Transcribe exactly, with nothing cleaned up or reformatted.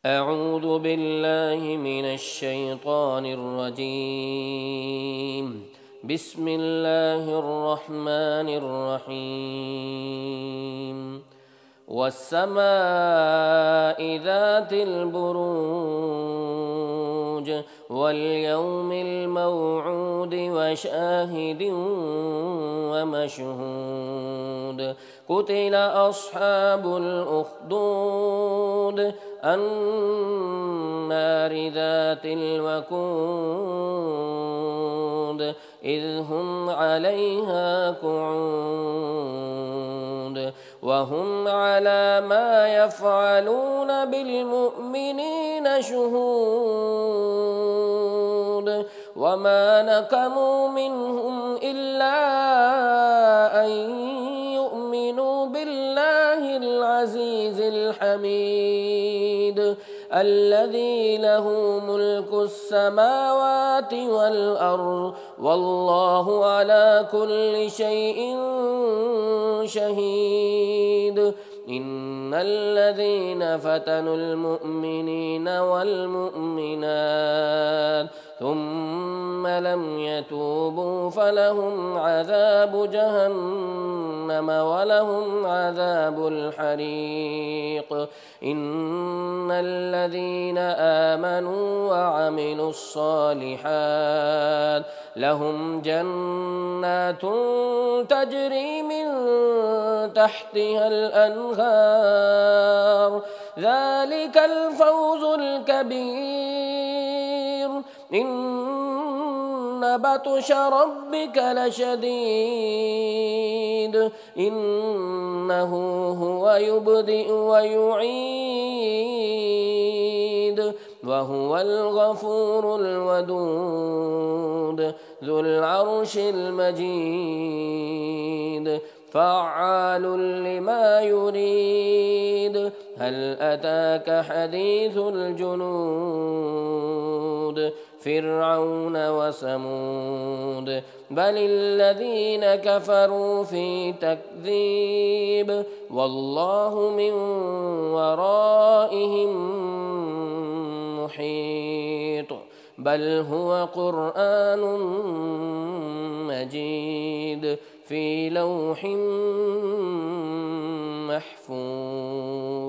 أعوذ بالله من الشيطان الرجيم. بسم الله الرحمن الرحيم. والسماء ذات البروج واليوم الموعود وشاهد ومشهود. قتل أصحاب الأخدود النار ذات الوقود إذ هم عليها قعود وهم على ما يفعلون بالمؤمنين شهود. وما نقموا منهم إلا أن يؤمنوا بالله العزيز الحميد الذي له ملك السماوات والأرض والله على كل شيء شهيد. إن الذين فتنوا المؤمنين والمؤمنات ثم لم يتوبوا فلهم عذاب جهنم ولهم عذاب الحريق. إن الذين آمنوا وعملوا الصالحات لهم جنات تجري من تحتها الأنهار ذلك الفوز الكبير. إن بطش ربك لشديد إنه هو يبدئ ويعيد وهو الغفور الودود ذو العرش المجيد فعال لما يريد. هل أتاك حديث الجنود فرعون وثمود بل الذين كفروا في تكذيب والله من ورائهم محيط. بل هو قرآن مجيد في لوح محفوظ.